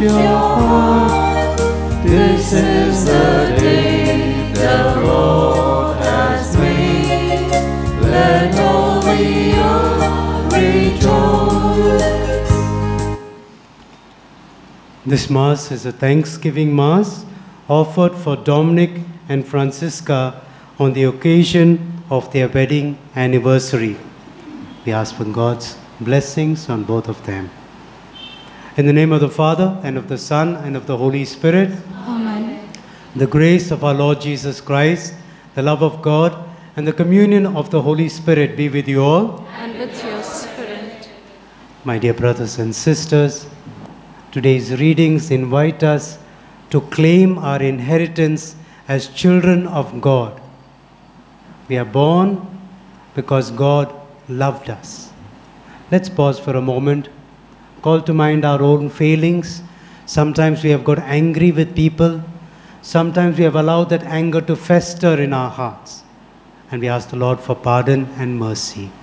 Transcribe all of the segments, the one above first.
your heart. This is the day the Lord has made. Let all the earth rejoice. This Mass is a Thanksgiving Mass offered for Dominic and Francisca on the occasion of their wedding anniversary. We ask for God's blessings on both of them. In the name of the Father, and of the Son, and of the Holy Spirit. Amen. The grace of our Lord Jesus Christ, the love of God, and the communion of the Holy Spirit be with you all. And with your spirit. My dear brothers and sisters, today's readings invite us to claim our inheritance as children of God. We are born because God loved us. Let's pause for a moment. Call to mind our own failings. Sometimes we have got angry with people. Sometimes we have allowed that anger to fester in our hearts. And we ask the Lord for pardon and mercy.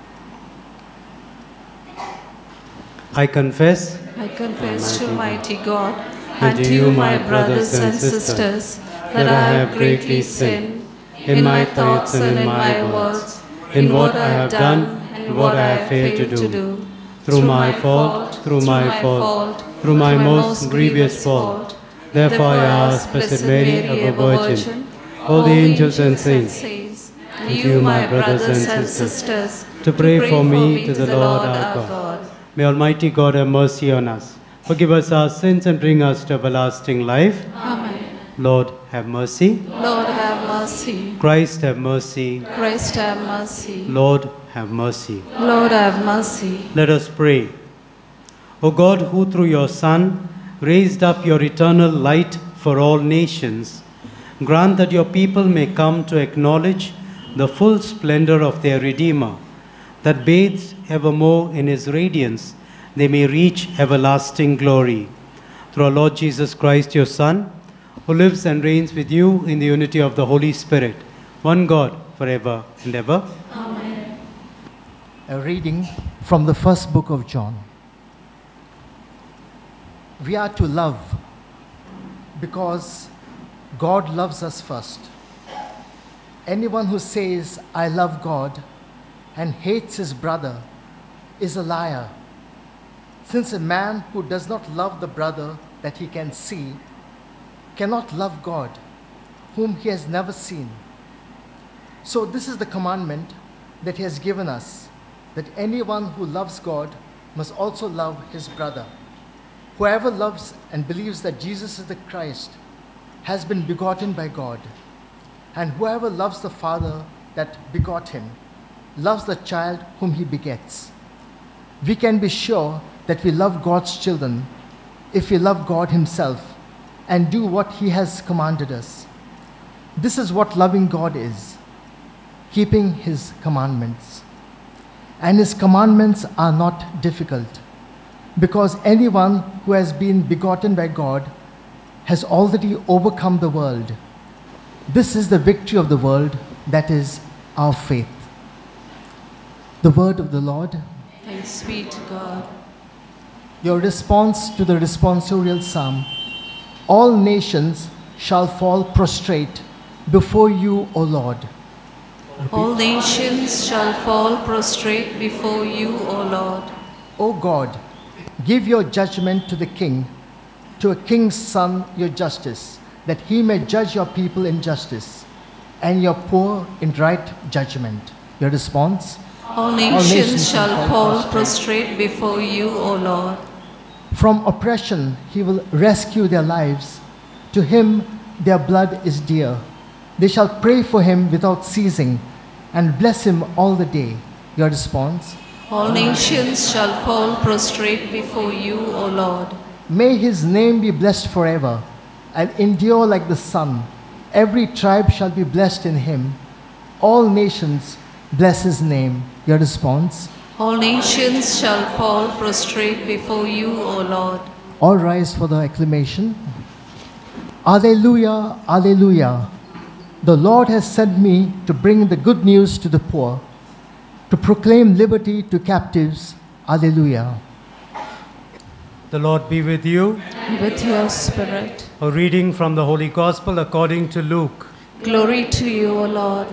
I confess to mighty God and to you, my brothers and sisters, that I have greatly sinned in my thoughts and in my words, in what I have done and what I have failed to do. Through my fault, through my most grievous fault. Therefore I ask, Blessed Mary, ever Virgin, all the angels and saints, and you, my brothers and sisters, to pray for me to the Lord our God. May Almighty God have mercy on us, forgive us our sins, and bring us to everlasting life. Amen. Lord, have mercy. Lord, have mercy. Christ, have mercy. Christ, have mercy. Lord, have mercy. Lord, have mercy. Let us pray. O God, who through your Son raised up your eternal light for all nations, grant that your people may come to acknowledge the full splendor of their Redeemer, that bathed evermore in his radiance, they may reach everlasting glory. Through our Lord Jesus Christ, your Son, who lives and reigns with you in the unity of the Holy Spirit, one God, forever and ever. Amen. A reading from the first book of John. We are to love because God loves us first. Anyone who says, I love God, and hates his brother is a liar. Since a man who does not love the brother that he can see cannot love God, whom he has never seen. So this is the commandment that he has given us, that anyone who loves God must also love his brother. Whoever loves and believes that Jesus is the Christ has been begotten by God, and whoever loves the Father that begot him loves the child whom he begets. We can be sure that we love God's children if we love God himself and do what he has commanded us. This is what loving God is, keeping his commandments. And his commandments are not difficult, because anyone who has been begotten by God has already overcome the world. This is the victory of the world, that is our faith. The word of the Lord. Thanks be to God. Your response to the responsorial psalm. All nations shall fall prostrate before you, O Lord. All nations shall fall prostrate before you, O Lord. O God, give your judgment to the king, to a king's son your justice, that he may judge your people in justice, and your poor in right judgment. Your response? All nations shall fall prostrate before you, O Lord. From oppression he will rescue their lives. To him their blood is dear. They shall pray for him without ceasing, and bless him all the day. Your response? All nations shall fall prostrate before you, O Lord. May his name be blessed forever, and endure like the sun. Every tribe shall be blessed in him. All nations bless his name. Your response? All nations shall fall prostrate before you, O Lord. All rise for the acclamation. Alleluia, alleluia. The Lord has sent me to bring the good news to the poor, to proclaim liberty to captives. Alleluia. The Lord be with you. And with your spirit. A reading from the Holy Gospel according to Luke. Glory to you, O Lord.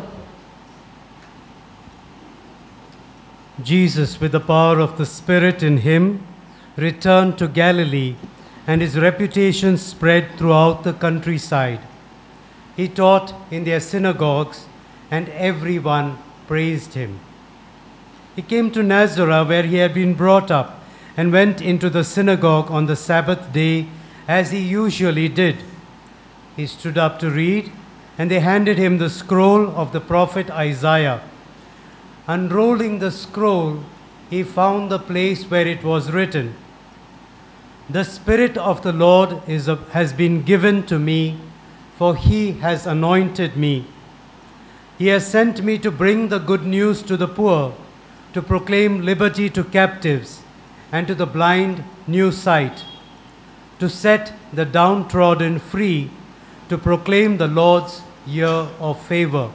Jesus, with the power of the Spirit in him, returned to Galilee, and his reputation spread throughout the countryside. He taught in their synagogues, and everyone praised him. He came to Nazareth, where he had been brought up, and went into the synagogue on the Sabbath day, as he usually did. He stood up to read, and they handed him the scroll of the prophet Isaiah. Unrolling the scroll, he found the place where it was written, "The Spirit of the Lord has been given to me, for he has anointed me. He has sent me to bring the good news to the poor, to proclaim liberty to captives, and to the blind new sight, to set the downtrodden free, to proclaim the Lord's year of favor."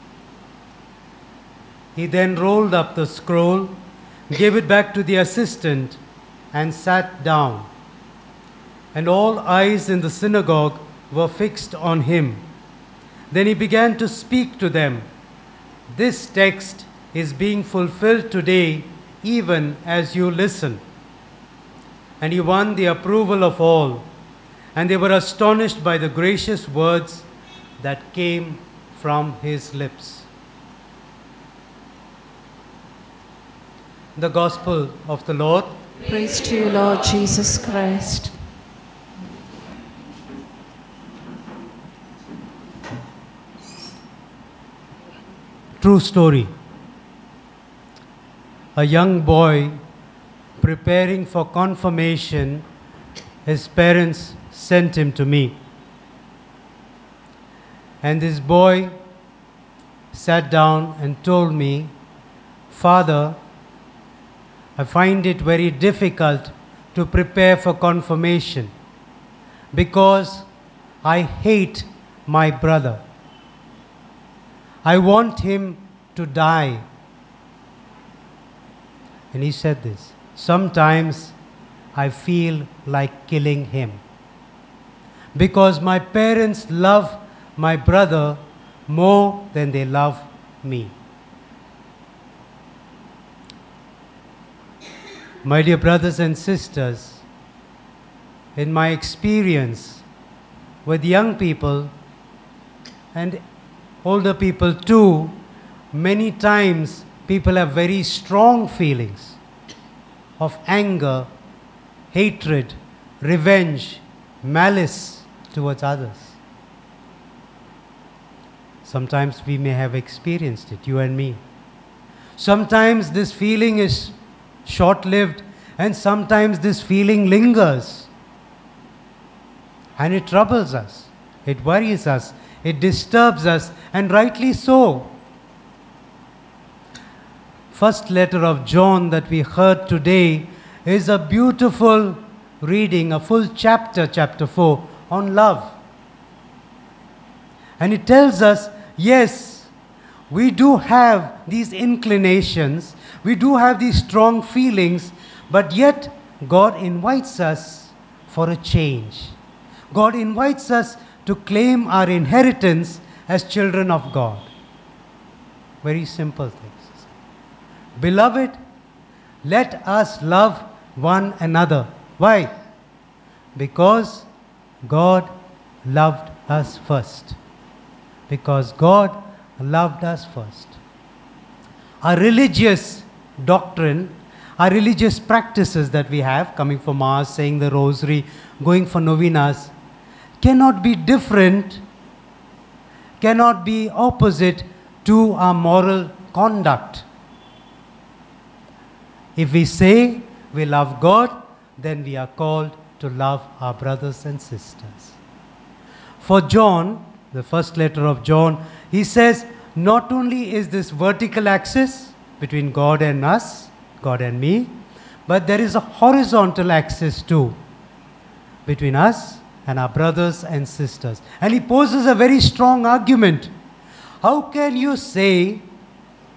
He then rolled up the scroll, gave it back to the assistant, and sat down. And all eyes in the synagogue were fixed on him. Then he began to speak to them. "This text is being fulfilled today, even as you listen." And he won the approval of all, and they were astonished by the gracious words that came from his lips. The Gospel of the Lord. Praise to you, Lord Jesus Christ. True story. A young boy preparing for confirmation, his parents sent him to me. And this boy sat down and told me, "Father, I find it very difficult to prepare for confirmation because I hate my brother. I want him to die." And he said this, "Sometimes I feel like killing him because my parents love my brother more than they love me." My dear brothers and sisters, in my experience with young people and older people too, many times people have very strong feelings of anger, hatred, revenge, malice towards others. Sometimes we may have experienced it, you and me. Sometimes this feeling is short-lived, and sometimes this feeling lingers. And it troubles us, it worries us, it disturbs us, and rightly so. First letter of John that we heard today is a beautiful reading, a full chapter, chapter 4, on love. And it tells us, yes, we do have these inclinations, we do have these strong feelings, but yet God invites us for a change. God invites us to claim our inheritance as children of God. Very simple things. Beloved, let us love one another. Why? Because God loved us first. Because God loved us first. Our religious doctrine, our religious practices that we have, coming for Mass, saying the Rosary, going for novenas, cannot be different, cannot be opposite to our moral conduct. If we say we love God, then we are called to love our brothers and sisters. For John, the first letter of John, he says, not only is this vertical axis between God and us, God and me, but there is a horizontal axis too between us and our brothers and sisters. And he poses a very strong argument. How can you say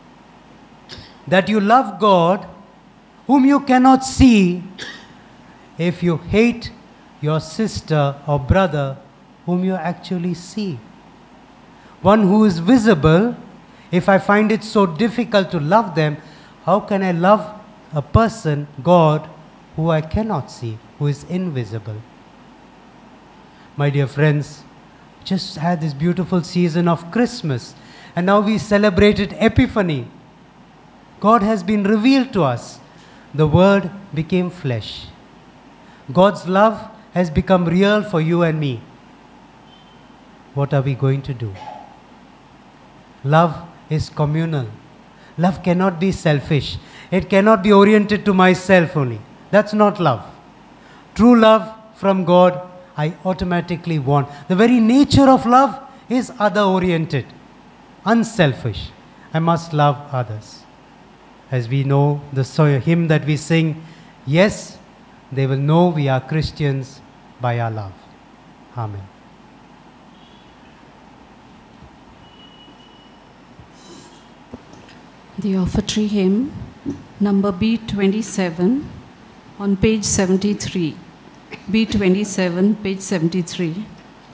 that you love God whom you cannot see, if you hate your sister or brother whom you actually see? One who is visible, if I find it so difficult to love them, how can I love a person, God, who I cannot see, who is invisible? My dear friends, just had this beautiful season of Christmas, and now we celebrated Epiphany. God has been revealed to us. The Word became flesh. God's love has become real for you and me. What are we going to do? Love is communal. Love cannot be selfish. It cannot be oriented to myself only. That's not love. True love from God, I automatically want. The very nature of love is other-oriented, unselfish. I must love others. As we know the hymn that we sing, yes, they will know we are Christians by our love. Amen. The offertory hymn, number B27, on page 73. B27, page 73.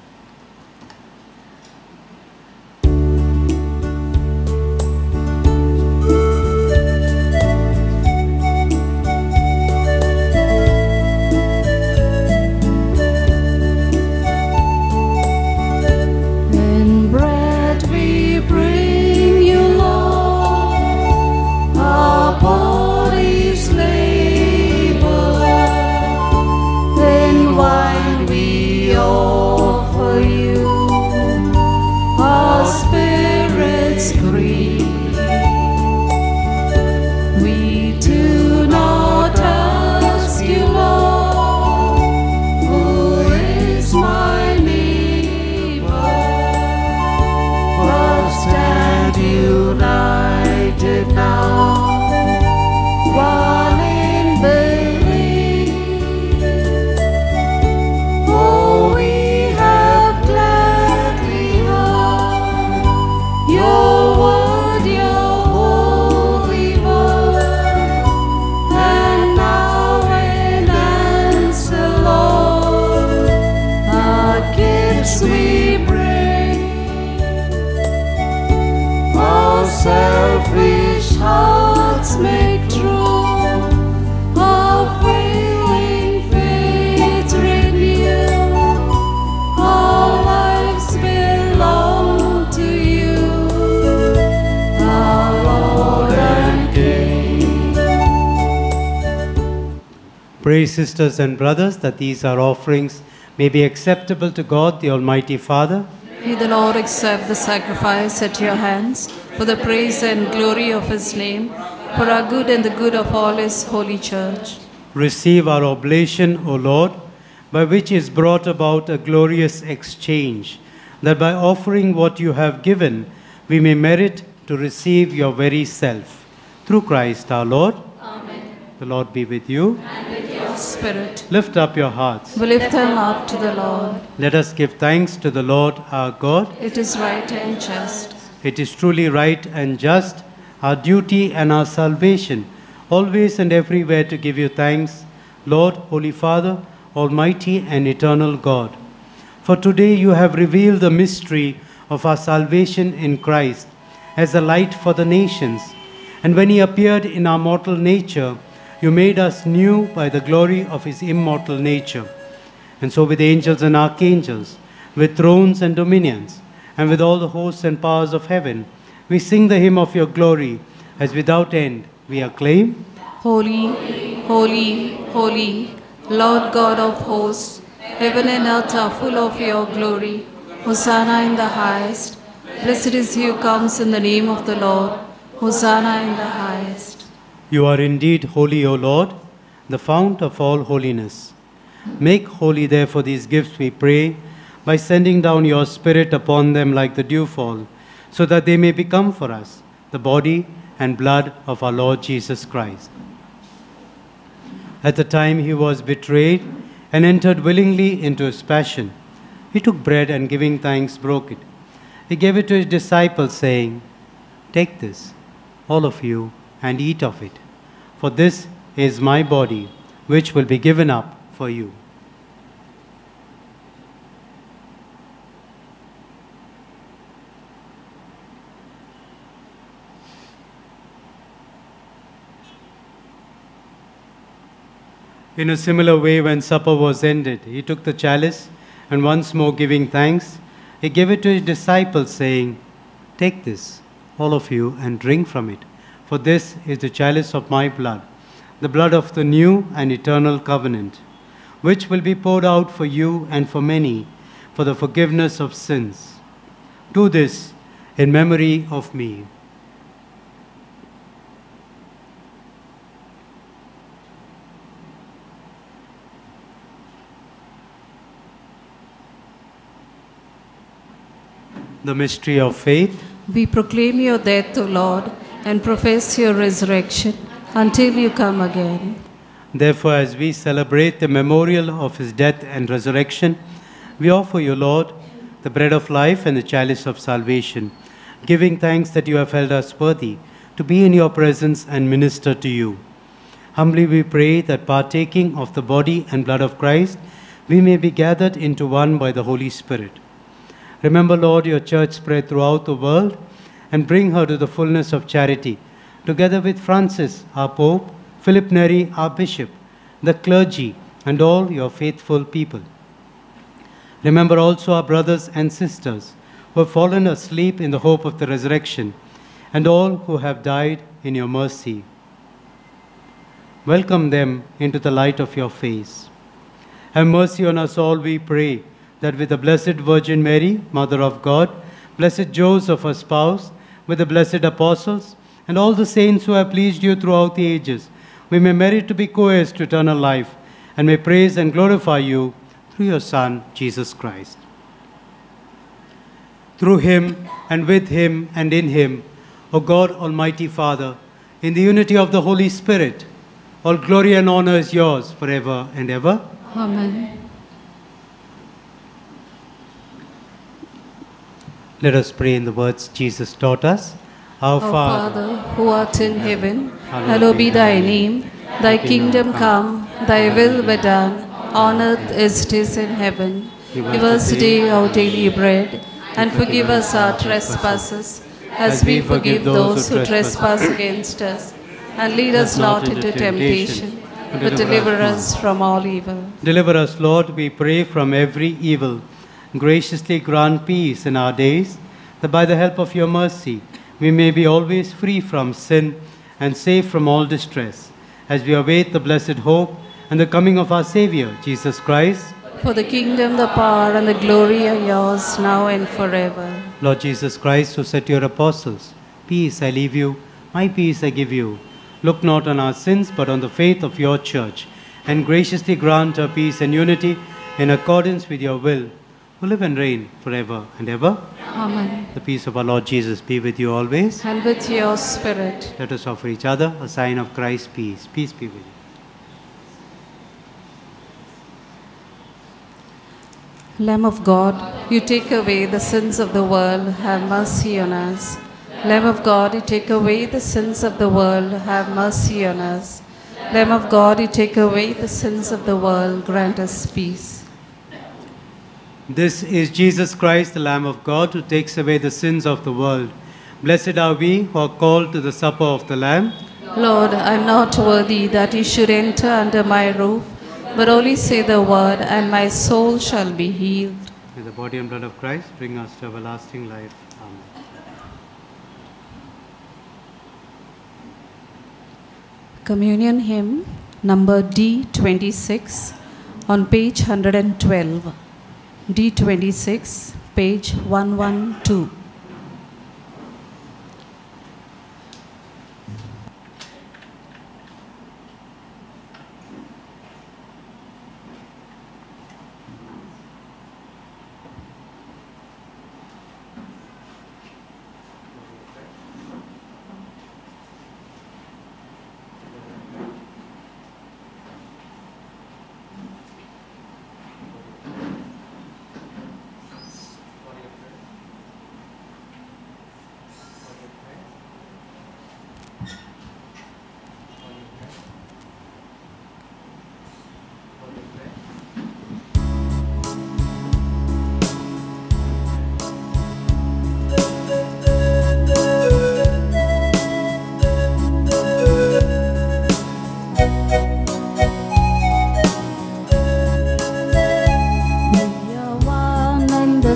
Pray, sisters and brothers, that these our offerings may be acceptable to God, the Almighty Father. May the Lord accept the sacrifice at your hands for the praise and glory of his name, for our good and the good of all his holy church. Receive our oblation, O Lord, by which is brought about a glorious exchange, that by offering what you have given, we may merit to receive your very self. Through Christ our Lord. Amen. The Lord be with you. And with your spirit. Lift up your hearts. We lift them up to the Lord. Let us give thanks to the Lord our God. It is right and just. It is truly right and just, our duty and our salvation, always and everywhere to give you thanks, Lord, Holy Father, Almighty and eternal God. For today you have revealed the mystery of our salvation in Christ as a light for the nations. And when he appeared in our mortal nature, you made us new by the glory of his immortal nature. And so with angels and archangels, with thrones and dominions, and with all the hosts and powers of heaven, we sing the hymn of your glory, as without end we acclaim. Holy, holy, holy, Lord God of hosts, heaven and earth are full of your glory. Hosanna in the highest. Blessed is he who comes in the name of the Lord. Hosanna in the highest. You are indeed holy, O Lord, the fount of all holiness. Make holy therefore these gifts, we pray, by sending down your Spirit upon them like the dewfall, so that they may become for us the body and blood of our Lord Jesus Christ. At the time he was betrayed and entered willingly into his passion, he took bread and giving thanks broke it. He gave it to his disciples, saying, "Take this, all of you, and eat of it, for this is my body, which will be given up for you. In a similar way, when supper was ended, he took the chalice, and once more giving thanks, he gave it to his disciples, saying, "Take this, all of you, and drink from it, for this is the chalice of my blood, the blood of the new and eternal covenant, which will be poured out for you and for many for the forgiveness of sins. Do this in memory of me." The mystery of faith. We proclaim your death, O Lord, and profess your resurrection until you come again. Therefore, as we celebrate the memorial of his death and resurrection, we offer you, Lord, the bread of life and the chalice of salvation, giving thanks that you have held us worthy to be in your presence and minister to you. Humbly we pray that partaking of the body and blood of Christ, we may be gathered into one by the Holy Spirit. Remember, Lord, your church spread throughout the world and bring her to the fullness of charity, together with Francis, our Pope, Philip Neri, our Bishop, the clergy, and all your faithful people. Remember also our brothers and sisters who have fallen asleep in the hope of the resurrection, and all who have died in your mercy. Welcome them into the light of your face. Have mercy on us all, we pray, that with the Blessed Virgin Mary, Mother of God, Blessed Joseph, her spouse, with the blessed apostles, and all the saints who have pleased you throughout the ages, we may merit to be co-heirs to eternal life, and may praise and glorify you through your Son, Jesus Christ. Through him, and with him, and in him, O God, Almighty Father, in the unity of the Holy Spirit, all glory and honor is yours forever and ever. Amen. Let us pray in the words Jesus taught us. Our Our Father, Father, who art in heaven, hallowed be thy name. Thy kingdom come, thy will be done, on earth as it is in heaven. Give us today our daily bread, and forgive us our trespasses, as we forgive those who trespass against us. And lead us not into temptation, but deliver us from all evil. deliver us, Lord, we pray, from every evil. Graciously grant peace in our days, that by the help of your mercy we may be always free from sin and safe from all distress, as we await the blessed hope and the coming of our Savior, Jesus Christ. For the kingdom, the power, and the glory are yours, now and forever. Lord Jesus Christ, who said to your apostles, "Peace I leave you, my peace I give you," look not on our sins, but on the faith of your church, and graciously grant her peace and unity in accordance with your will, who live and reign forever and ever. Amen. The peace of our Lord Jesus be with you always. And with your spirit. Let us offer each other a sign of Christ's peace. Peace be with you. Lamb of God, you take away the sins of the world, have mercy on us. Lamb of God, you take away the sins of the world, have mercy on us. Lamb of God, you take away the sins of the world, grant us peace. This is Jesus Christ, the Lamb of God, who takes away the sins of the world. Blessed are we who are called to the supper of the Lamb. Lord, I am not worthy that you should enter under my roof, but only say the word, and my soul shall be healed. May the body and blood of Christ bring us to everlasting life. Amen. Communion hymn number D26 on page 112. D26, page 112.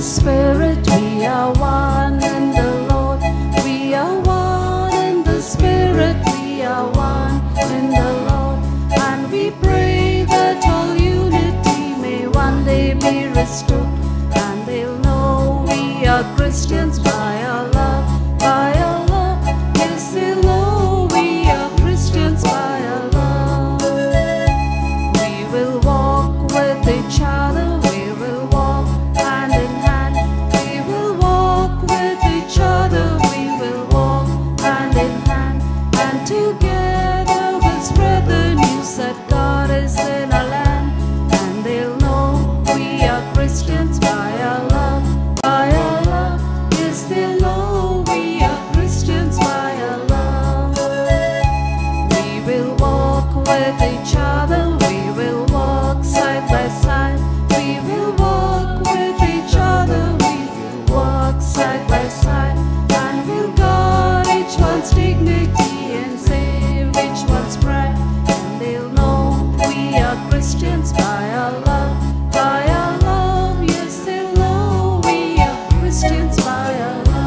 Spirit, we are one in the Lord. We are one in the Spirit, we are one in the Lord. And we pray that all unity may one day be restored. And they'll know we are Christians by our love, by our love. Yes, they'll know we are Christians by our love. We will walk with each other, we will walk hand in hand. We will walk with each other, we will walk hand in hand. And together we'll spread the news that God is in our land. And they'll know we are Christians by our love, by our love. Yes, they'll know we are Christians by our love. We will walk with each other, we will walk side by side. We will walk with each other, we will walk side by side. And we'll guard each one's dignity and save each one's pride. And they'll know we are Christians by our love, by our love. Yes, they'll know we are Christians by our love.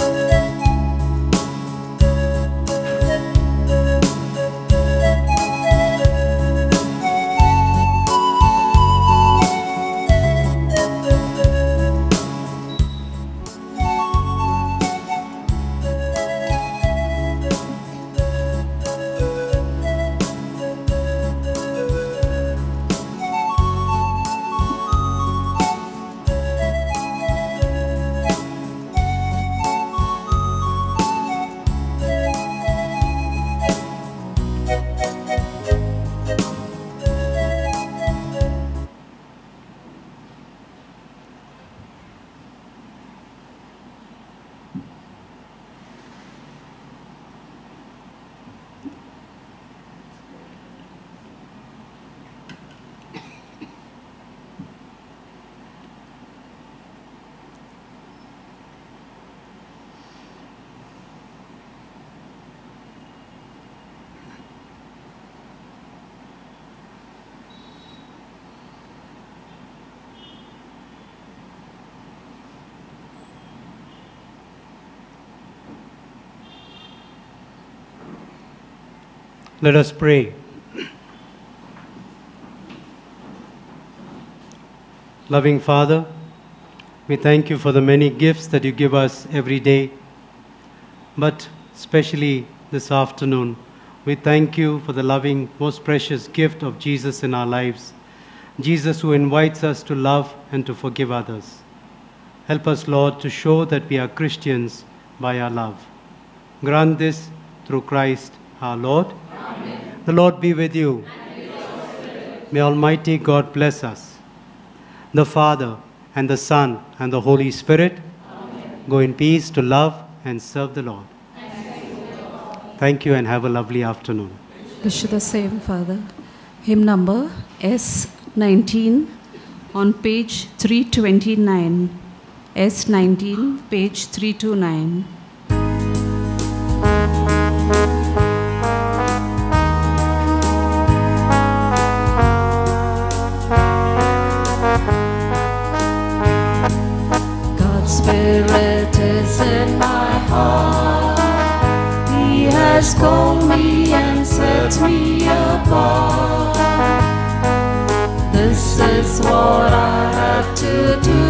Let us pray. Loving Father, we thank you for the many gifts that you give us every day, but especially this afternoon, we thank you for the loving, most precious gift of Jesus in our lives, Jesus who invites us to love and to forgive others. Help us, Lord, to show that we are Christians by our love. Grant this through Christ our Lord. Amen. The Lord be with you. And with your spirit. May Almighty God bless us, the Father and the Son and the Holy Spirit. Amen. Go in peace to love and serve the Lord. Thank you and have a lovely afternoon. Wish you the same, Father. Hymn number S19 on page 329. S19, page 329. Spirit is in my heart. He has called me and set me apart. This is what I have to do.